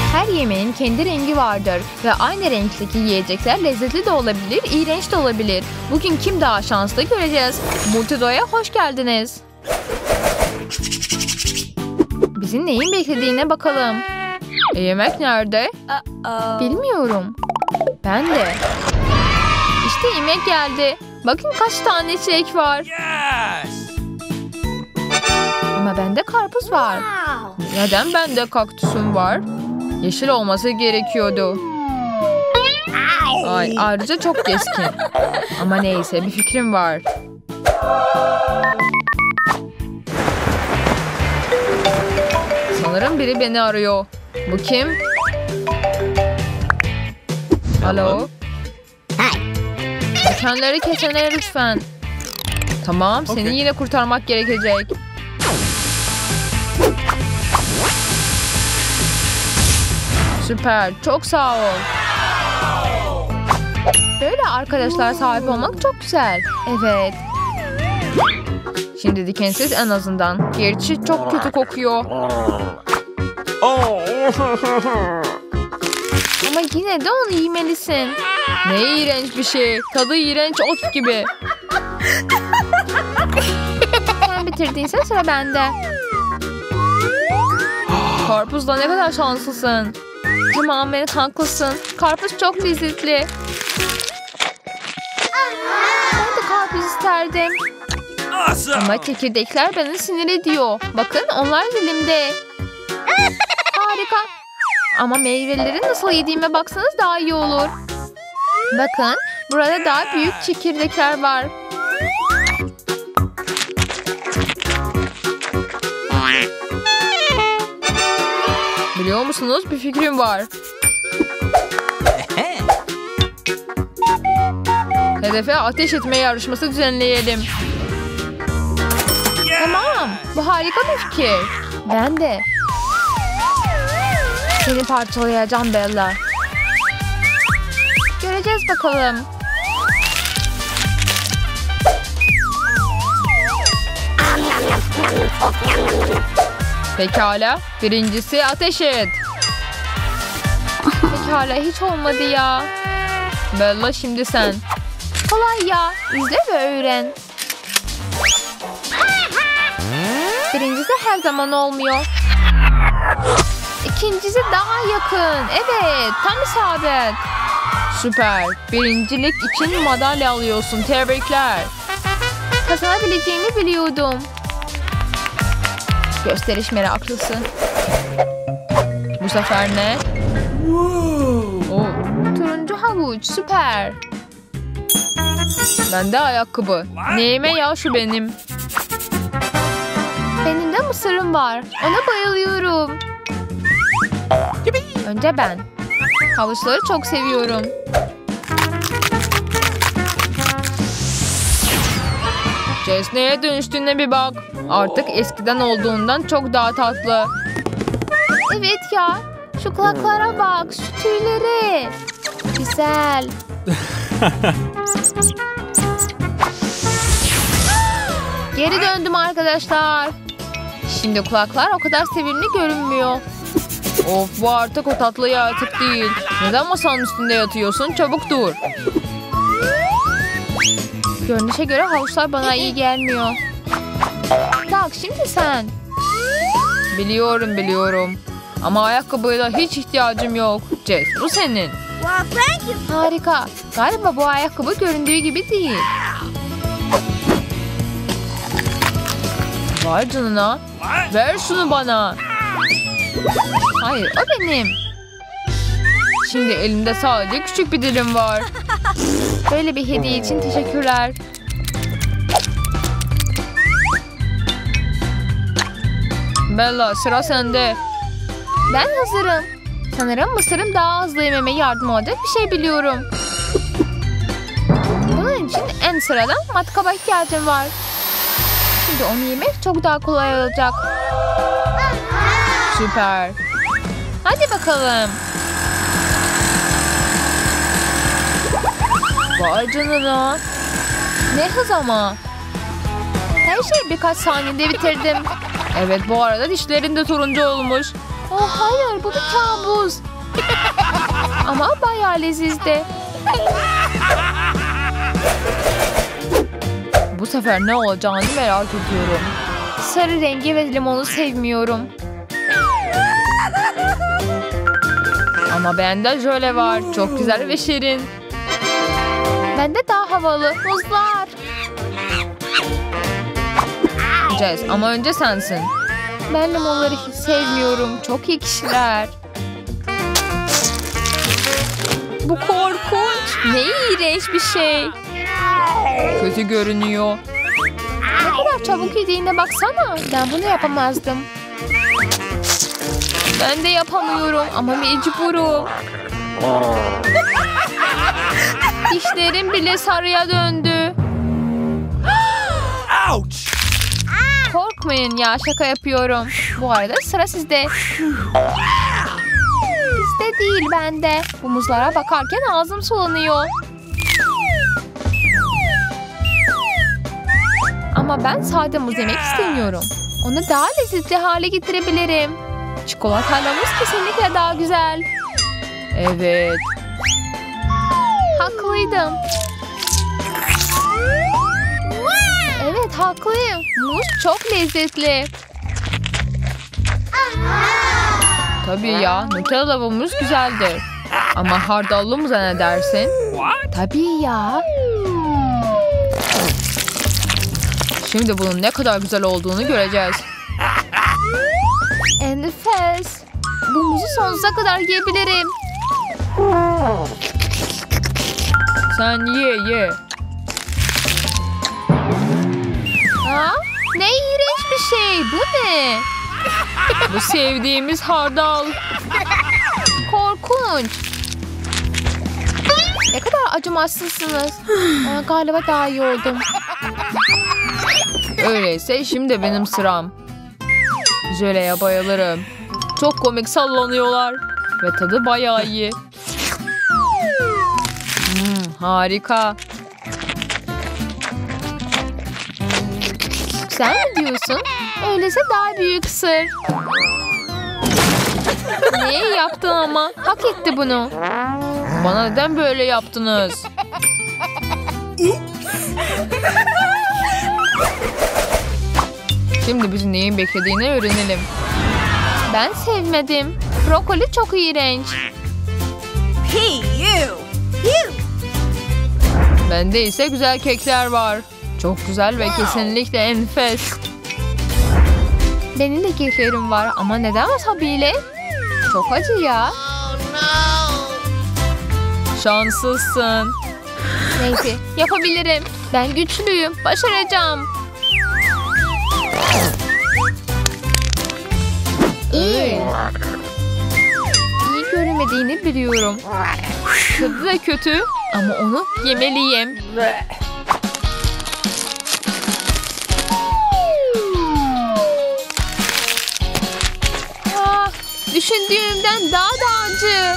Her yemeğin kendi rengi vardır ve aynı renkteki yiyecekler lezzetli de olabilir, iğrenç de olabilir. Bugün kim daha şanslı göreceğiz. Multido'ya hoş geldiniz. Bizi neyin beklediğine bakalım. Yemek nerede? Bilmiyorum. Ben de. İşte yemek geldi. Bakın kaç tane çilek var. Ama bende karpuz var. Neden bende kaktüsüm var? Yeşil olması gerekiyordu. Ay, ayrıca çok keskin. Ama neyse, bir fikrim var. Sanırım biri beni arıyor. Bu kim? Alo? Dikenleri kesene lütfen. Tamam, seni yine kurtarmak gerekecek. Süper, çok sağ ol. Böyle arkadaşlar sahip olmak çok güzel. Evet. Şimdi dikensiz en azından. Gerçi çok kötü kokuyor. Ama yine de onu yemelisin. Ne iğrenç bir şey. Tadı iğrenç, ot gibi. Sen bitirdiyse sıra bende. Karpuzla ne kadar şanslısın. Tamam, beni haklısın. Karpuz çok lezzetli. Ben de karpuz isterdim. Ama çekirdekler beni sinir ediyor. Bakın, onlar dilimde. Harika. Ama meyveleri nasıl yediğime baksanız daha iyi olur. Bakın, burada daha büyük çekirdekler var. Biliyor musunuz? Bir fikrim var. Hedefe ateş etme yarışması düzenleyelim. Tamam, bu harika bir fikir. Ben de. Seni parçalayacağım Bella. Göreceğiz bakalım. Pekala, birincisi ateş et. Pekala, hiç olmadı ya. Bella, şimdi sen. Kolay ya, izle ve öğren. Birincisi her zaman olmuyor. İkincisi daha yakın. Evet, tam isabet. Süper. Birincilik için madalya alıyorsun. Tebrikler. Kazanabileceğini biliyordum. Gösteriş meraklısı. Bu sefer ne? Oh, turuncu havuç. Süper. Bende ayakkabı. Neyime ya şu benim. Benim de mısırım var. Ona bayılıyorum. Önce ben. Havuçları çok seviyorum. Jess neye dönüştüğüne bir bak. Artık eskiden olduğundan çok daha tatlı. Evet ya. Şu kulaklara bak. Şu tüyleri. Güzel. Geri döndüm arkadaşlar. Şimdi kulaklar o kadar sevimli görünmüyor. Of, bu artık o tatlı yaratık değil. Neden masanın üstünde yatıyorsun? Çabuk dur. Görünüşe göre havuçlar bana iyi gelmiyor. Tak, şimdi sen. Biliyorum. Ama ayakkabıyla hiç ihtiyacım yok. Jess, bu senin. Harika. Galiba bu ayakkabı göründüğü gibi değil. Vay canına. Ver şunu bana. Hayır, o benim. Şimdi elimde sadece küçük bir dilim var. Böyle bir hediye için teşekkürler. Bella, sıra sende. Ben hazırım. Sanırım mısırım daha hızlı yememe yardım olacak bir şey biliyorum. Bunun için en sıradan matkaba ihtiyacım var. Şimdi onu yemek çok daha kolay olacak. Süper. Hadi bakalım. Vay canına. Ne hız ama. Her şeyi birkaç saniyede bitirdim. Evet, bu arada dişlerin de turuncu olmuş. Oh hayır, bu bir kabus. muz. Ama bayağı lezizdi. Bu sefer ne olacağını merak ediyorum. Sarı rengi ve limonu sevmiyorum. Ama bende jöle var. Çok güzel ve şirin. Bende daha havalı. Muzlar. Jess, ama önce sensin. Ben limonları hiç sevmiyorum. Çok ekşiler. Bu korkunç. Ne iğrenç bir şey. Kötü görünüyor. Ne kadar çabuk yediğine baksana. Ben bunu yapamazdım. Ben de yapamıyorum ama mecburum. Dişlerim bile sarıya döndü. Korkmayın ya, şaka yapıyorum. Bu arada sıra sizde. Bizde değil, bende. Bu muzlara bakarken ağzım sulanıyor. Ama ben sade muz yemek istemiyorum. Onu daha lezzetli hale getirebilirim. Çikolatalı muz kesinlikle daha güzel. Evet. Haklıydım. Evet, haklıyım. Muz çok lezzetli. Tabii ya, Nutellalı muz güzeldir. Ama hardallı muza ne dersin? Tabii ya. Şimdi bunun ne kadar güzel olduğunu göreceğiz. Enfes. Bu muzu sonsuza kadar yiyebilirim. Sen ye. Ha? Ne iğrenç bir şey. Bu ne? Bu sevdiğimiz hardal. Korkunç. Ne kadar acımasızsınız. Galiba daha iyi oldum. Öyleyse şimdi benim sıram. Jöleye bayılırım. Çok komik sallanıyorlar. Ve tadı bayağı iyi. Harika. Sen mi diyorsun? Öyleyse daha büyük sır. Ne yaptın ama? Hak etti bunu. Bana neden böyle yaptınız? Şimdi bizi neyin beklediğini öğrenelim. Ben sevmedim. Brokoli çok iğrenç. Bende ise güzel kekler var. Çok güzel ve kesinlikle enfes. Benim de keklerim var ama neden wasabi'yle? Çok acı ya. Şanslısın. Neyse, yapabilirim. Ben güçlüyüm. Başaracağım. İyi görünmediğini biliyorum. Tadı da kötü ama onu yemeliyim. Düşündüğümden daha da acı.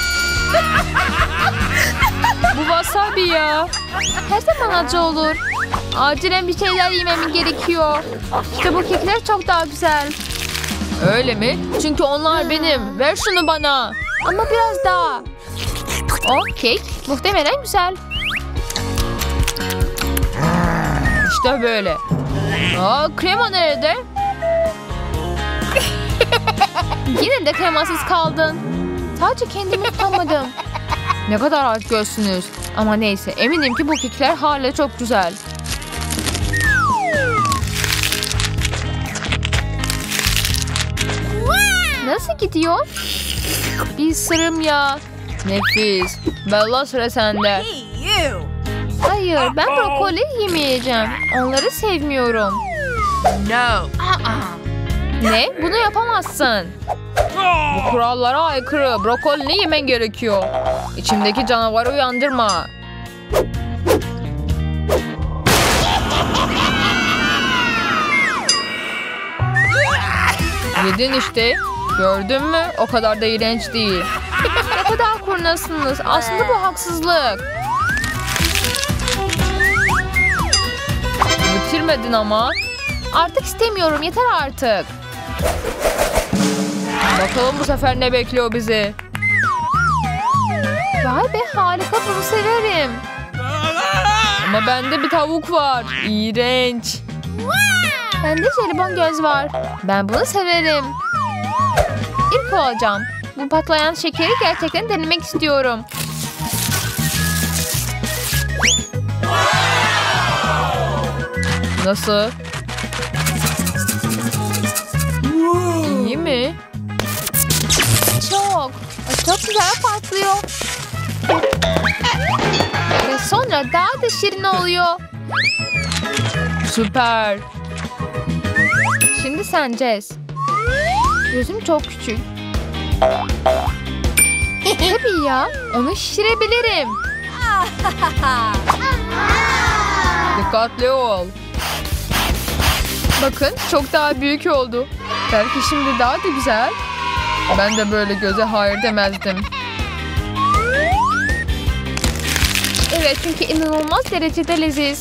Bu wasabi ya. Her zaman acı olur. Acilen bir şeyler yemem gerekiyor. İşte bu kekler çok daha güzel. Öyle mi? Çünkü onlar benim. Ver şunu bana. Ama biraz daha. O kek muhtemelen güzel. İşte böyle. Krema nerede? Yine de kremasız kaldın. Sadece kendimi tutamadım. Ne kadar aç gözsünüz. Ama neyse, eminim ki bu kekler hala çok güzel. Nasıl gidiyor? Bir sırım ya. Nefis. Bella, sıra sende. Hayır, ben brokoli yemeyeceğim. Onları sevmiyorum. No. Ne? Bunu yapamazsın. Bu kurallara aykırı. Brokolini yemen gerekiyor. İçimdeki canavarı uyandırma. Yedin işte. Gördün mü? O kadar da iğrenç değil. Ne kadar kurnazsınız. Aslında bu haksızlık. Bitirmedin ama. Artık istemiyorum. Yeter artık. Bakalım bu sefer ne bekliyor bizi? Vay be, harika, bunu severim. Ama bende bir tavuk var. İğrenç. Bende jelibon göz var. Ben bunu severim. İlk olacağım. Bu patlayan şekeri gerçekten denemek istiyorum. Nasıl? İyi mi? Çok. Çok güzel patlıyor. Ve sonra daha da şirin oluyor. Süper. Şimdi sen Jess. Gözüm çok küçük. Tabii ya. Onu şişirebilirim. Dikkatli ol. Bakın, çok daha büyük oldu. Belki şimdi daha da güzel. Ben de böyle göze hayır demezdim. Evet, çünkü inanılmaz derecede leziz.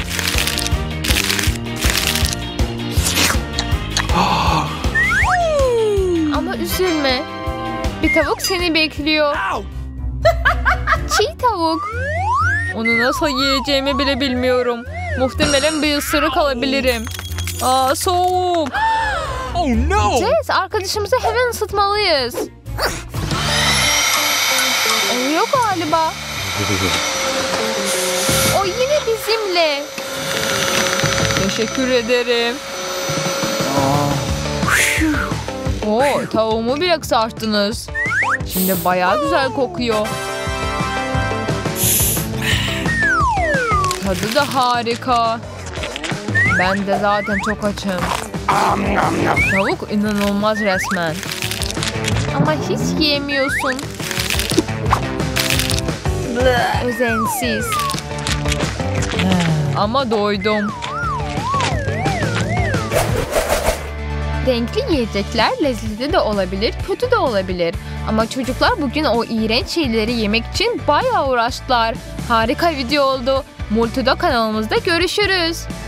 Ama üzülme. Bir tavuk seni bekliyor. Çiğ tavuk. Onu nasıl yiyeceğimi bile bilmiyorum. Muhtemelen bir ısırık alabilirim. Aa, soğuk. Oh no! Jess, arkadaşımızı hemen ısıtmalıyız. Oluyor galiba. O yine bizimle. Teşekkür ederim. Oo, tavuğumu bile kızarttınız. Şimdi bayağı güzel kokuyor. Tadı da harika. Ben de zaten çok açım. Tavuk inanılmaz resmen. Ama hiç yiyemiyorsun. Özensiz. Ama doydum. Renkli yiyecekler lezzetli de olabilir, kötü de olabilir. Ama çocuklar bugün o iğrenç şeyleri yemek için bayağı uğraştılar. Harika video oldu. Multido kanalımızda görüşürüz.